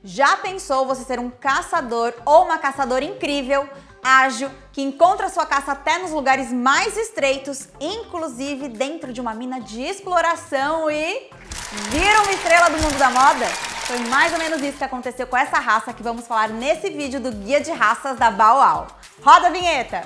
Já pensou você ser um caçador ou uma caçadora incrível, ágil, que encontra sua caça até nos lugares mais estreitos, inclusive dentro de uma mina de exploração e vira uma estrela do mundo da moda? Foi mais ou menos isso que aconteceu com essa raça que vamos falar nesse vídeo do Guia de Raças da Bow Wow. Roda a vinheta!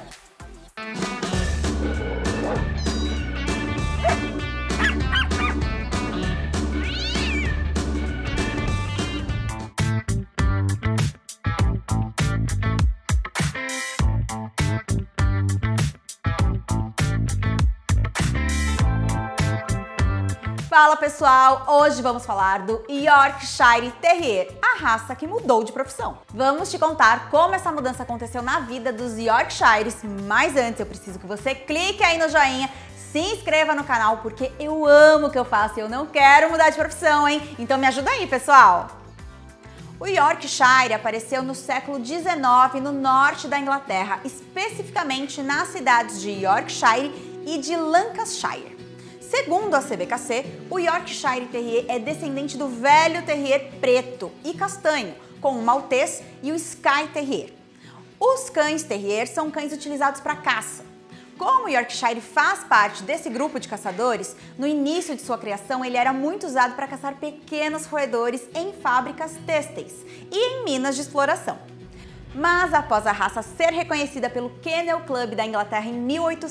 Fala pessoal, hoje vamos falar do Yorkshire Terrier, a raça que mudou de profissão. Vamos te contar como essa mudança aconteceu na vida dos Yorkshires, mas antes eu preciso que você clique aí no joinha, se inscreva no canal porque eu amo o que eu faço e eu não quero mudar de profissão, hein? Então me ajuda aí, pessoal! O Yorkshire apareceu no século XIX no norte da Inglaterra, especificamente nas cidades de Yorkshire e de Lancashire. Segundo a CBKC, o Yorkshire Terrier é descendente do velho Terrier preto e castanho, com o Maltês e o Skye Terrier. Os cães Terrier são cães utilizados para caça. Como o Yorkshire faz parte desse grupo de caçadores, no início de sua criação ele era muito usado para caçar pequenos roedores em fábricas têxteis e em minas de exploração. Mas após a raça ser reconhecida pelo Kennel Club da Inglaterra em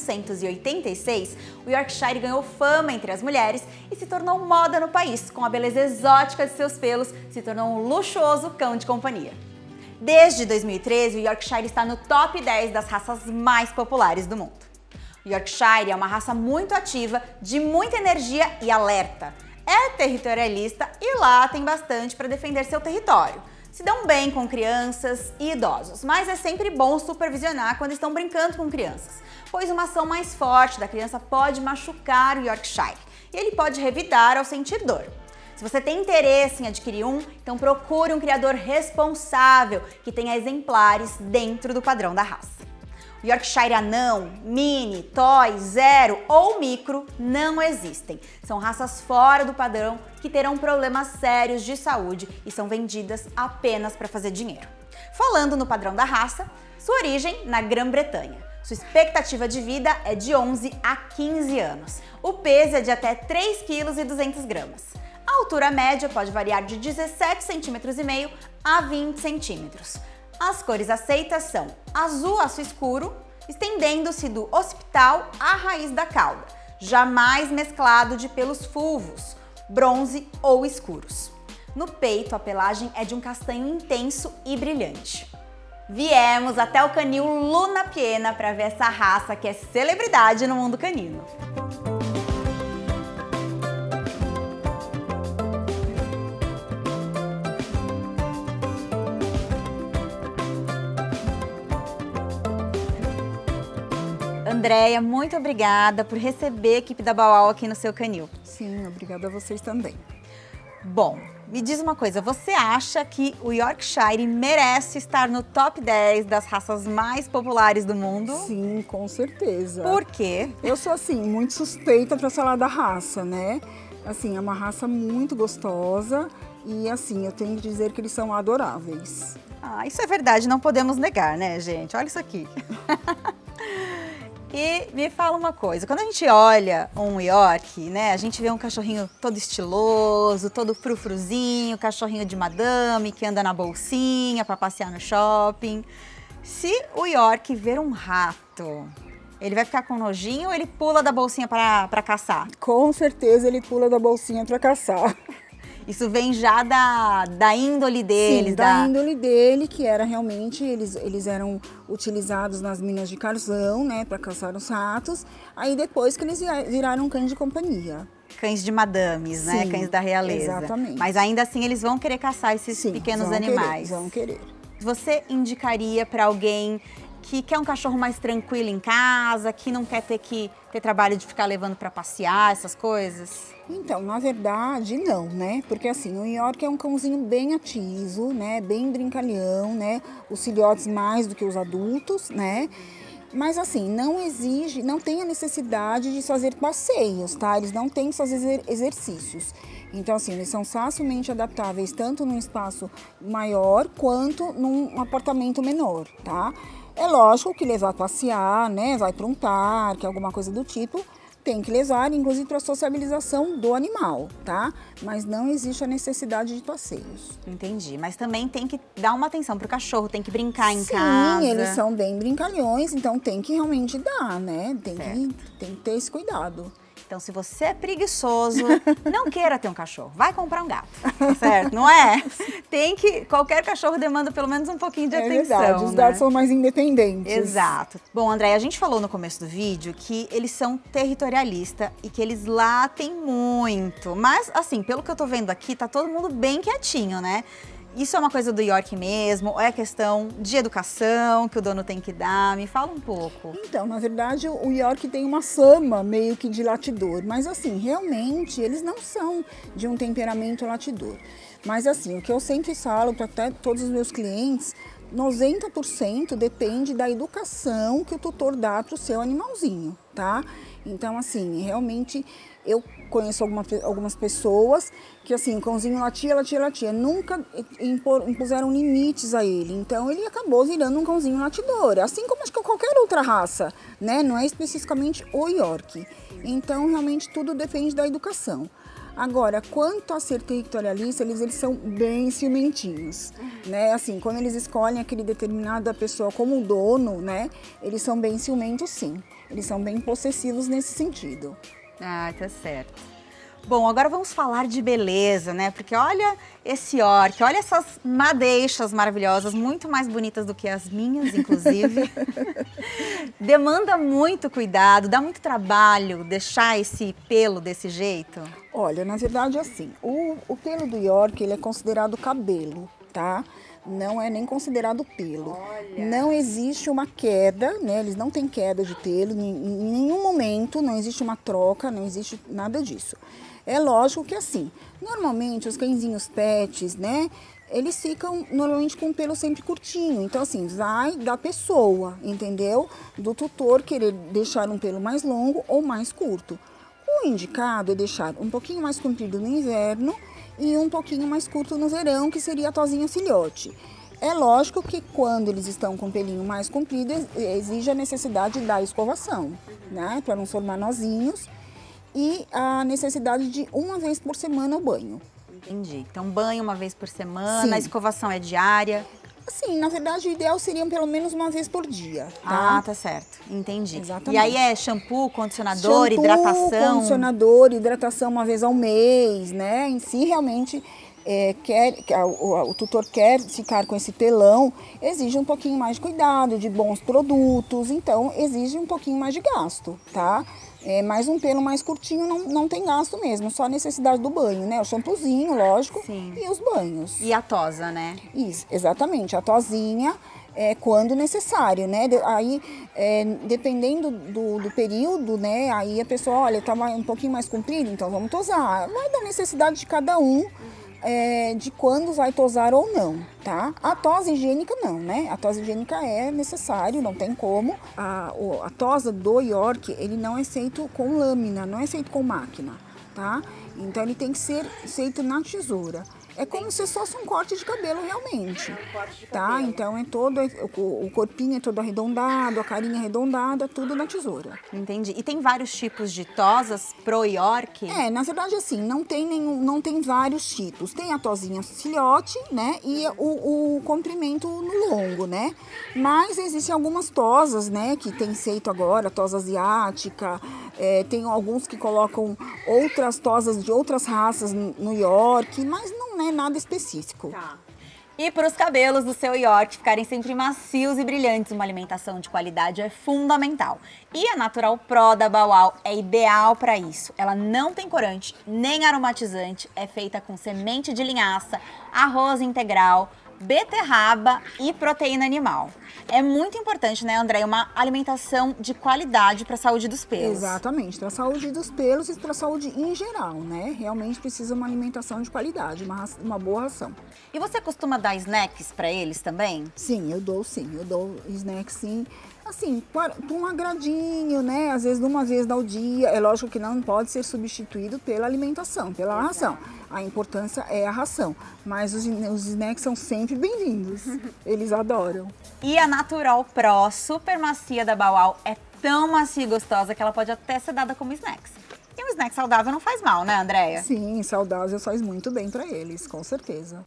1886, o Yorkshire ganhou fama entre as mulheres e se tornou moda no país, com a beleza exótica de seus pelos, se tornou um luxuoso cão de companhia. Desde 2013, o Yorkshire está no top 10 das raças mais populares do mundo. O Yorkshire é uma raça muito ativa, de muita energia e alerta. É territorialista e lá tem bastante para defender seu território. Se dão bem com crianças e idosos, mas é sempre bom supervisionar quando estão brincando com crianças, pois uma ação mais forte da criança pode machucar o Yorkshire e ele pode revidar ao sentir dor. Se você tem interesse em adquirir um, então procure um criador responsável que tenha exemplares dentro do padrão da raça. O Yorkshire anão, mini, toy, zero ou micro não existem. São raças fora do padrão que terão problemas sérios de saúde e são vendidas apenas para fazer dinheiro. Falando no padrão da raça, sua origem na Grã-Bretanha. Sua expectativa de vida é de 11 a 15 anos. O peso é de até 3,2 kg. A altura média pode variar de 17,5 cm a 20 cm. As cores aceitas são azul aço escuro, estendendo-se do occipital à raiz da cauda, jamais mesclado de pelos fulvos, bronze ou escuros. No peito, a pelagem é de um castanho intenso e brilhante. Viemos até o canil Luna Piena para ver essa raça que é celebridade no mundo canino. Andréia, muito obrigada por receber a equipe da Bow Wow aqui no seu canil. Sim, obrigada a vocês também. Bom, me diz uma coisa, você acha que o Yorkshire merece estar no top 10 das raças mais populares do mundo? Sim, com certeza. Por quê? Eu sou, assim, muito suspeita para falar da raça, né? Assim, é uma raça muito gostosa e, assim, eu tenho que dizer que eles são adoráveis. Ah, isso é verdade, não podemos negar, né, gente? Olha isso aqui. E me fala uma coisa, quando a gente olha um York, né, a gente vê um cachorrinho todo estiloso, todo frufruzinho, cachorrinho de madame que anda na bolsinha para passear no shopping. Se o York ver um rato, ele vai ficar com nojinho ou ele pula da bolsinha para caçar? Com certeza ele pula da bolsinha para caçar. Isso vem já da índole deles? Sim, da índole dele, que era realmente, eles eram utilizados nas minas de carvão, né, para caçar os ratos. Aí depois que eles viraram cães de companhia. Cães de madames, né, Sim, cães da realeza. Exatamente. Mas ainda assim eles vão querer caçar esses pequenos animais. Vão querer. Você indicaria para alguém que quer um cachorro mais tranquilo em casa, que não quer ter trabalho de ficar levando para passear, essas coisas? Então, na verdade, não, né? Porque assim, o York é um cãozinho bem ativo, né? Bem brincalhão, né? Os filhotes mais do que os adultos, né? Mas assim, não tem a necessidade de fazer passeios, tá? Eles não têm que fazer exercícios. Então assim, eles são facilmente adaptáveis tanto num espaço maior quanto num apartamento menor, tá? É lógico que levar a passear, né? Vai para um parque, alguma coisa do tipo, tem que levar, inclusive para a sociabilização do animal, tá? Mas não existe a necessidade de passeios. Entendi, mas também tem que dar uma atenção pro cachorro, tem que brincar em casa. Sim, eles são bem brincalhões, então tem que realmente dar, né? Tem que ter esse cuidado. Então, se você é preguiçoso, não queira ter um cachorro, vai comprar um gato, tá certo? Não é? Qualquer cachorro demanda pelo menos um pouquinho de atenção, verdade, os gatos são mais independentes. Exato. Bom, André, a gente falou no começo do vídeo que eles são territorialistas e que eles latem muito. Mas, assim, pelo que eu tô vendo aqui, tá todo mundo bem quietinho, né? Isso é uma coisa do York mesmo? Ou é questão de educação que o dono tem que dar? Me fala um pouco. Então, na verdade, o York tem uma fama meio que de latidor. Mas assim, realmente, eles não são de um temperamento latidor. Mas assim, o que eu sempre falo para até todos os meus clientes, 90% depende da educação que o tutor dá para o seu animalzinho, tá? Então, assim, realmente eu conheço algumas pessoas que, assim, o cãozinho latia, nunca impuseram limites a ele. Então, ele acabou virando um cãozinho latidor, assim como acho que qualquer outra raça, né? Não é especificamente o York. Então, realmente, tudo depende da educação. Agora, quanto a ser territorialista, eles são bem ciumentinhos, né? Assim, quando eles escolhem aquele determinada pessoa como dono, né? Eles são bem ciumentos, sim. Eles são bem possessivos nesse sentido. Ah, tá certo. Bom, agora vamos falar de beleza, né? Porque olha esse York, olha essas madeixas maravilhosas, muito mais bonitas do que as minhas, inclusive. Demanda muito cuidado, dá muito trabalho deixar esse pelo desse jeito? Olha, na verdade, assim, o pelo do York, ele é considerado cabelo, tá? Não é nem considerado pelo. Olha. Não existe uma queda, né? Eles não têm queda de pelo, em nenhum momento, não existe uma troca, não existe nada disso. É lógico que assim, normalmente os cãezinhos pets, né? Eles ficam normalmente com o pelo sempre curtinho. Então assim, vai da pessoa, entendeu? Do tutor querer deixar um pelo mais longo ou mais curto. O indicado é deixar um pouquinho mais comprido no inverno e um pouquinho mais curto no verão, que seria a tosinha filhote. É lógico que quando eles estão com o pelinho mais comprido, exige a necessidade da escovação, né? Para não formar nozinhos. E a necessidade de uma vez por semana o banho. Entendi. Então, banho uma vez por semana, Sim. A escovação é diária? Assim, na verdade, o ideal seria pelo menos uma vez por dia, tá? Ah, tá certo. Entendi. Exatamente. E aí é shampoo, condicionador, hidratação? Condicionador, hidratação uma vez ao mês, né? Em si, realmente, o tutor quer ficar com esse pelão, exige um pouquinho mais de cuidado, de bons produtos, então exige um pouquinho mais de gasto, tá? Mas um pelo mais curtinho não tem gasto mesmo, só a necessidade do banho, né? O shampoozinho, lógico, Sim. E os banhos. E a tosa, né? Isso, exatamente, a tosinha quando necessário, né? Aí, dependendo do período, né? Aí a pessoa, olha, tá um pouquinho mais comprido, então vamos tosar. Vai da necessidade de cada um. De quando vai tosar ou não, tá? A tosa higiênica não, né? A tosa higiênica é necessário, não tem como. A tosa do York, ele não é feito com lâmina, não é feito com máquina, tá? Então ele tem que ser feito na tesoura. É como se fosse um corte de cabelo realmente, tá? Então o corpinho é todo arredondado, a carinha arredondada, tudo na tesoura. Entendi. E tem vários tipos de tosas pro York? Na verdade assim, não tem vários tipos. Tem a tosinha filhote, né? E o comprimento no longo, né? Mas existem algumas tosas, né? Que tem feito agora, tosa asiática. Tem alguns que colocam outras tosas de outras raças no York, mas não é nada específico. Tá. E para os cabelos do seu York ficarem sempre macios e brilhantes, uma alimentação de qualidade é fundamental. E a Natural Pro da Bauau é ideal para isso. Ela não tem corante nem aromatizante, é feita com semente de linhaça, arroz integral, beterraba e proteína animal. É muito importante, né, André, uma alimentação de qualidade para a saúde dos pelos. Exatamente, para a saúde dos pelos e para a saúde em geral, né? Realmente precisa uma alimentação de qualidade, uma boa ração. E você costuma dar snacks para eles também? Sim, eu dou snacks sim. Assim, por um agradinho, né? Às vezes, uma vez ao dia. É lógico que não pode ser substituído pela alimentação, pela ração. A importância é a ração. Mas os snacks são sempre bem-vindos. Eles adoram. E a Natural Pro Super Macia da Bauau é tão macia e gostosa que ela pode até ser dada como snacks. E um snack saudável não faz mal, né, Andréia? Sim, saudável faz muito bem para eles, com certeza.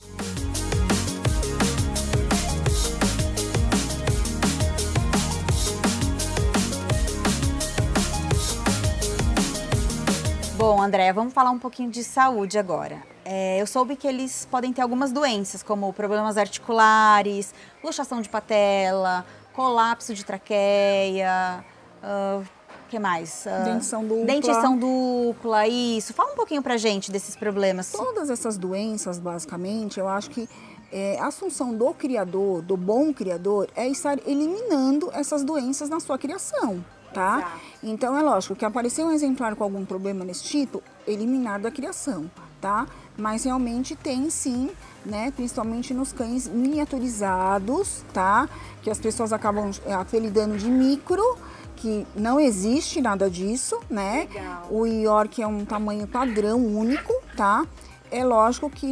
Bom, Andréia, vamos falar um pouquinho de saúde agora. Eu soube que eles podem ter algumas doenças, como problemas articulares, luxação de patela, colapso de traqueia, que mais? Dentição dupla. Dentição dupla, isso. Fala um pouquinho pra gente desses problemas. Todas essas doenças, basicamente, eu acho que a função do criador, do bom criador, é estar eliminando essas doenças na sua criação. Tá? Exato. Então é lógico que aparecer um exemplar com algum problema nesse tipo, eliminar da criação, tá? Mas realmente tem sim, né? Principalmente nos cães miniaturizados, tá? Que as pessoas acabam apelidando de micro, que não existe nada disso, né? Legal. O York é um tamanho padrão único, tá? É lógico que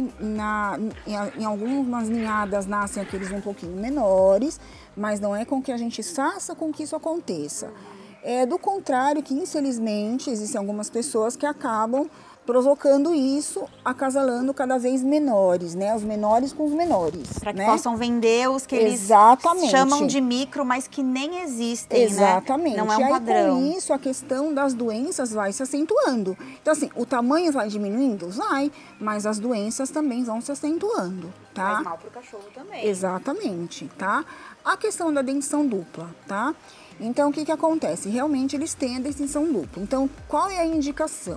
em algumas ninhadas nascem aqueles um pouquinho menores, mas não é com que a gente faça com que isso aconteça. É do contrário que, infelizmente, existem algumas pessoas que acabam provocando isso, acasalando cada vez menores, né? Os menores com os menores. Para que né? possam vender os que Exatamente. Eles chamam de micro, mas que nem existem, Exatamente. né? Não é um e aí, padrão. Com isso, a questão das doenças vai se acentuando. Então, assim, o tamanho vai diminuindo? Vai, mas as doenças também vão se acentuando, tá? Faz mal pro cachorro também. Exatamente, tá? A questão da dentição dupla, tá? Então, o que acontece? Realmente, eles têm a dentição dupla. Então, qual é a indicação?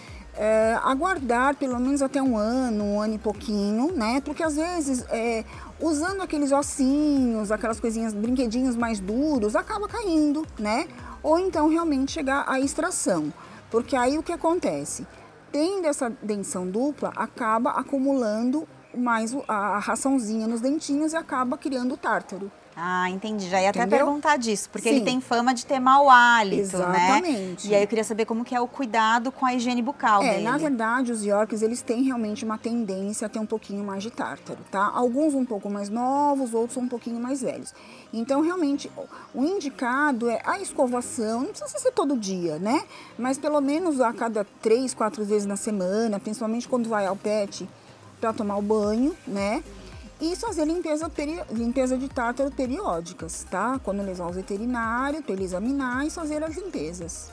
Aguardar pelo menos até um ano e pouquinho, né? Porque, às vezes, usando aqueles ossinhos, aquelas coisinhas, brinquedinhos mais duros, acaba caindo, né? Ou então, realmente, chegar à extração. Porque aí, o que acontece? Tendo essa dentição dupla, acaba acumulando mais a raçãozinha nos dentinhos e acaba criando tártaro. Ah, entendi. Já ia até Entendeu? perguntar disso, porque Sim. ele tem fama de ter mau hálito, Exatamente. né? E aí eu queria saber como que é o cuidado com a higiene bucal dele. Na verdade, os Yorks, eles têm realmente uma tendência a ter um pouquinho mais de tártaro, tá? Alguns um pouco mais novos, outros um pouquinho mais velhos. Então, realmente, o indicado é a escovação, não precisa ser todo dia, né? Mas pelo menos a cada 3, 4 vezes na semana, principalmente quando vai ao pet para tomar o banho, né? E fazer limpeza de tártaro periódicas, tá? Quando levar ao veterinário, para ele examinar e fazer as limpezas.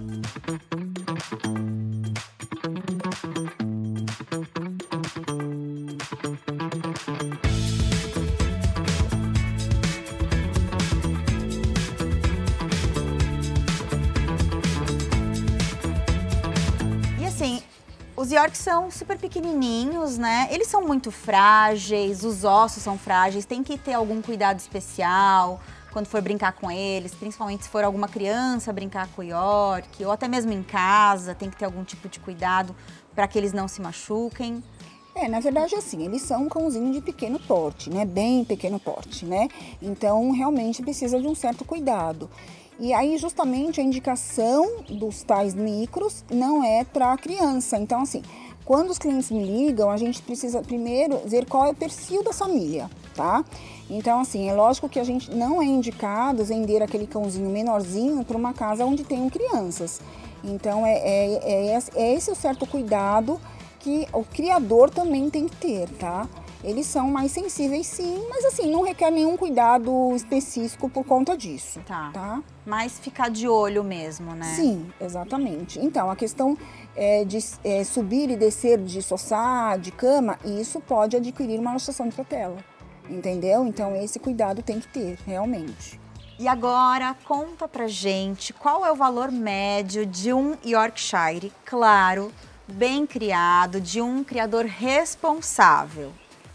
E assim, os Yorks são super pequenininhos, né? Eles são muito frágeis, os ossos são frágeis, tem que ter algum cuidado especial quando for brincar com eles, principalmente se for alguma criança brincar com o York, ou até mesmo em casa, tem que ter algum tipo de cuidado para que eles não se machuquem. Na verdade, assim, eles são um cãozinho de pequeno porte, né? Bem pequeno porte, né? Então, realmente precisa de um certo cuidado. E aí, justamente, a indicação dos tais micros não é para criança. Então, assim, quando os clientes me ligam, a gente precisa primeiro ver qual é o perfil da família, tá? Então, assim, é lógico que a gente não é indicado vender aquele cãozinho menorzinho para uma casa onde tenham crianças. Então, é esse o certo cuidado que o criador também tem que ter, tá? Eles são mais sensíveis sim, mas assim, não requer nenhum cuidado específico por conta disso, tá? Mas ficar de olho mesmo, né? Sim, exatamente. Então, a questão de subir e descer de sofá, de cama, isso pode adquirir uma luxação de patela, entendeu? Então, esse cuidado tem que ter, realmente. E agora, conta pra gente qual é o valor médio de um Yorkshire, claro, bem criado, de um criador responsável.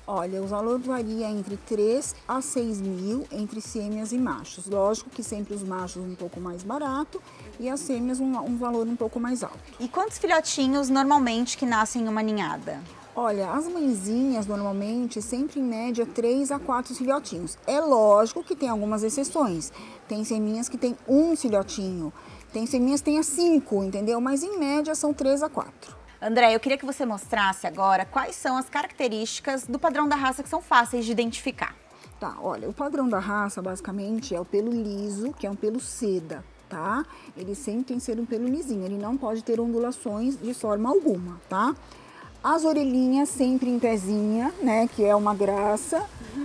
Olha, o valor varia entre 3 a 6 mil entre fêmeas e machos. Lógico que sempre os machos um pouco mais barato e as fêmeas um valor um pouco mais alto. E quantos filhotinhos normalmente que nascem em uma ninhada? Olha, as mãezinhas normalmente sempre em média 3 a 4 filhotinhos. É lógico que tem algumas exceções. Tem fêmeas que tem um filhotinho, tem fêmeas que tem 5, entendeu? Mas em média são 3 a 4. André, eu queria que você mostrasse agora quais são as características do padrão da raça que são fáceis de identificar. Tá, olha, o padrão da raça basicamente é o pelo liso, que é um pelo seda, tá? Ele sempre tem que ser um pelo lisinho, ele não pode ter ondulações de forma alguma, tá? As orelhinhas sempre em pezinha, né, que é uma graça.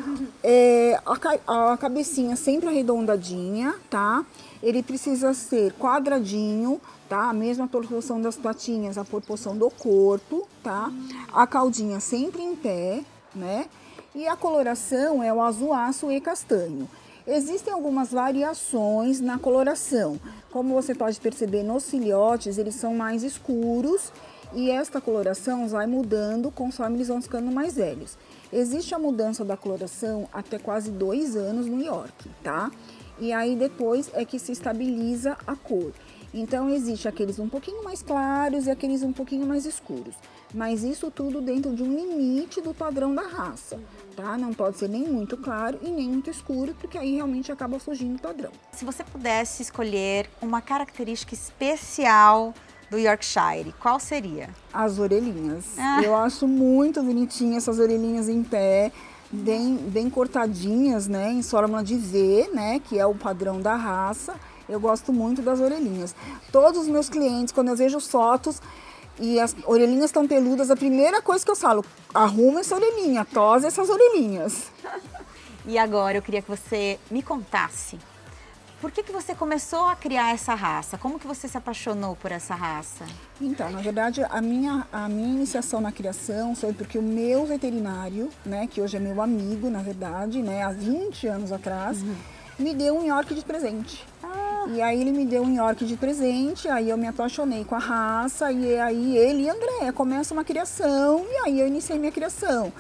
A cabecinha sempre arredondadinha, tá? Ele precisa ser quadradinho, tá? A mesma proporção das patinhas, a proporção do corpo, tá? A caudinha sempre em pé, né? E a coloração é o azuaço e castanho. Existem algumas variações na coloração. Como você pode perceber, nos filhotes eles são mais escuros e esta coloração vai mudando conforme eles vão ficando mais velhos. Existe a mudança da coloração até quase 2 anos no York, tá? E aí depois é que se estabiliza a cor. Então existe aqueles um pouquinho mais claros e aqueles um pouquinho mais escuros. Mas isso tudo dentro de um limite do padrão da raça, tá? Não pode ser nem muito claro e nem muito escuro, porque aí realmente acaba fugindo do padrão. Se você pudesse escolher uma característica especial do Yorkshire, qual seria? As orelhinhas. Eu acho muito bonitinha essas orelhinhas em pé, bem cortadinhas, né, em forma de V, né, que é o padrão da raça. Eu gosto muito das orelhinhas. Todos os meus clientes, quando eu vejo fotos e as orelhinhas estão peludas, a primeira coisa que eu falo, arruma essa orelhinha, tose essas orelhinhas. E agora eu queria que você me contasse, por que você começou a criar essa raça? Como que você se apaixonou por essa raça? Então, na verdade, a minha iniciação na criação foi porque o meu veterinário, né, que hoje é meu amigo, na verdade, né, há 20 anos atrás, me deu um York de presente. E aí ele me deu um York de presente, aí eu me apaixonei com a raça, e aí ele e André começam uma criação, e aí eu iniciei minha criação.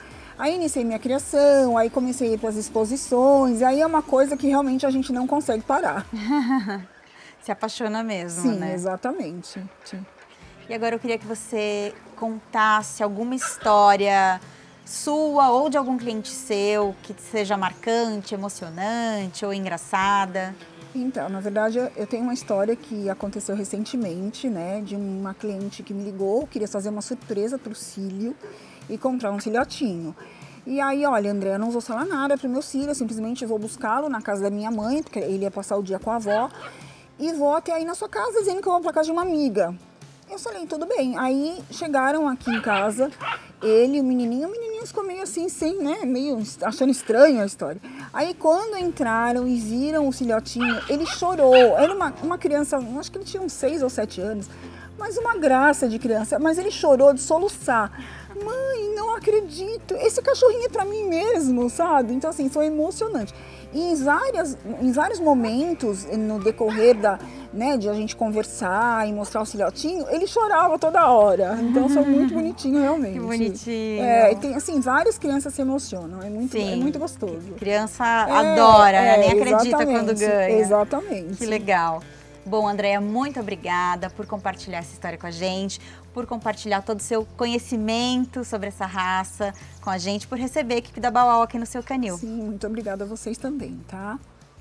Aí comecei a ir para as exposições, aí é uma coisa que realmente a gente não consegue parar. Se apaixona mesmo, sim, né? Sim, exatamente. E agora eu queria que você contasse alguma história sua ou de algum cliente seu que seja marcante, emocionante ou engraçada. Então, na verdade, eu tenho uma história que aconteceu recentemente, né, de uma cliente que me ligou, queria fazer uma surpresa para o filho e comprar um filhotinho. E aí, olha, André, eu não vou falar nada para o meu filho, eu simplesmente vou buscá-lo na casa da minha mãe, porque ele ia passar o dia com a avó, e vou até aí na sua casa dizendo que eu vou para casa de uma amiga. Eu falei, tudo bem. Aí chegaram aqui em casa, ele e o menininho ficou meio assim, sem, né, meio achando estranho a história. Aí quando entraram e viram o filhotinho, ele chorou. Era uma criança, acho que ele tinha uns 6 ou 7 anos, mas uma graça de criança. Mas ele chorou de soluçar. Mãe, não acredito, esse cachorrinho é pra mim mesmo, sabe? Então assim, foi emocionante. E em vários momentos, no decorrer de a gente conversar e mostrar o filhotinho, ele chorava toda hora. Então foi muito bonitinho, realmente. Que bonitinho. Tem, assim, várias crianças se emocionam, é muito gostoso. Criança adora, né? Nem acredita exatamente, quando ganha. Exatamente. Que legal. Bom, Andréia, muito obrigada por compartilhar essa história com a gente, por compartilhar todo o seu conhecimento sobre essa raça com a gente, por receber a equipe da Bauau aqui no seu canil. Sim, muito obrigada a vocês também, tá?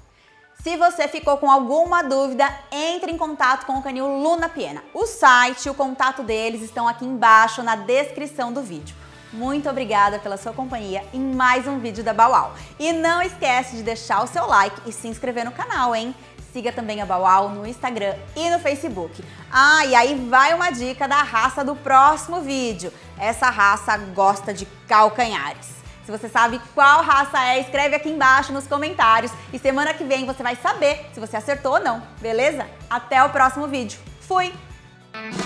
Se você ficou com alguma dúvida, entre em contato com o canil Luna Piena. O site e o contato deles estão aqui embaixo na descrição do vídeo. Muito obrigada pela sua companhia em mais um vídeo da Bauau. E não esquece de deixar o seu like e se inscrever no canal, hein? Siga também a Bauau no Instagram e no Facebook. E aí vai uma dica da raça do próximo vídeo. Essa raça gosta de calcanhares. Se você sabe qual raça é, escreve aqui embaixo nos comentários. E semana que vem você vai saber se você acertou ou não, beleza? Até o próximo vídeo. Fui!